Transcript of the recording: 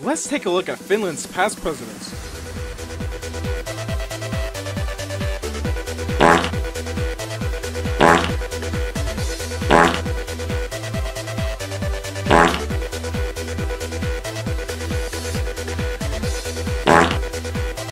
Let's take a look at Finland's past presidents.